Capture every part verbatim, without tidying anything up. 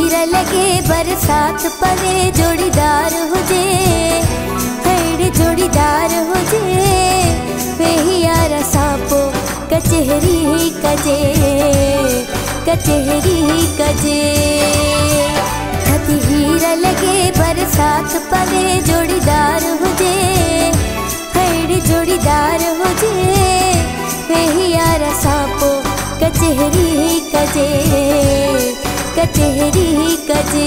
हीरा लगे बरसात पवे जोड़ीदार हुजे, हेड़ जोड़ीदार हुजे वेही यार सापो कचहरी कजे कचहरी कजे। हथी हीरा लगे बरसात पवे जोड़ीदार हुजे, हेड़ जोड़ीदार हुजे वेही यार सापो कचहरी कजे कचहरी कजे।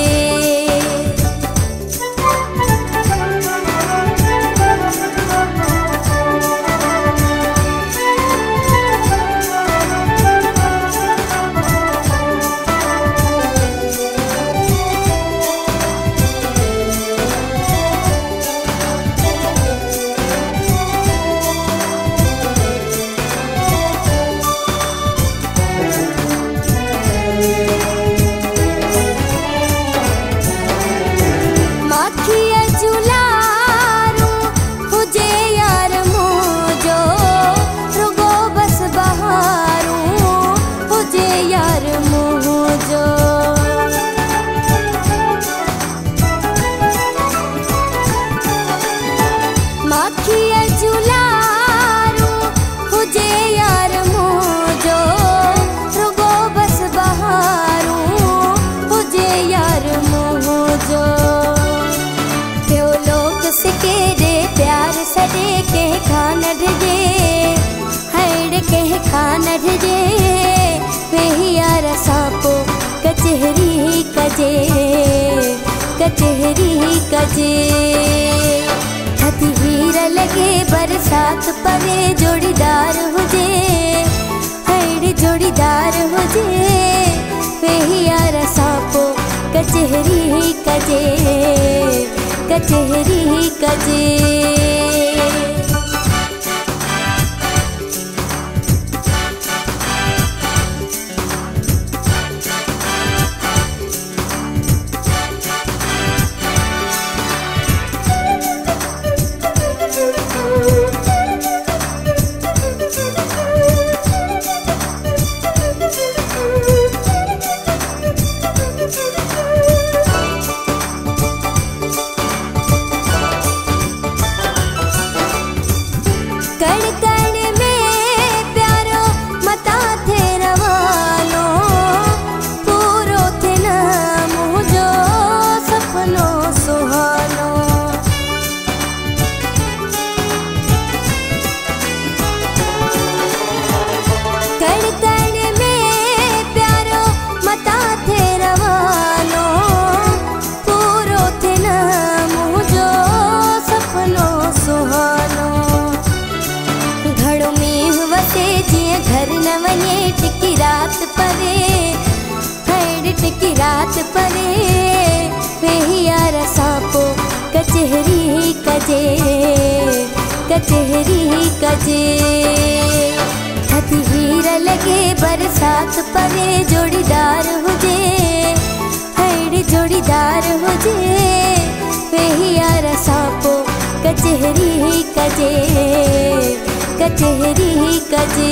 कचहरी कजे कचहरी कजे। हथी हीरा लगे बरसात पवे जोड़ीदार हुजे, हेड़ जोड़ीदार हुजे वेही यार सापो कचहरी कजे कचहरी कजे। टिकी रात परे हेड़ टिकी रात परे वेही यार सापो कचहरी कजे कचहरी कजे। हथी हीरा लगे बरसात पवे जोड़ीदार हुजे, हेड़ जोड़ीदार हुजे वेही यार सापो कचहरी कजे कचहरी कजे।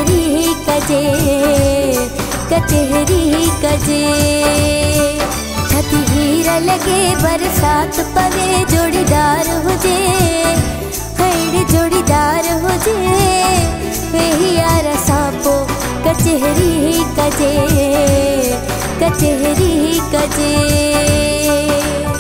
कजे कचहरी कजे। छाती हीरा लगे बरसात पवे जोड़ीदार हुजे, हेड़ जोड़ीदार हुजे। वही यार सांपो कचहरी कजे, कचहरी कजे।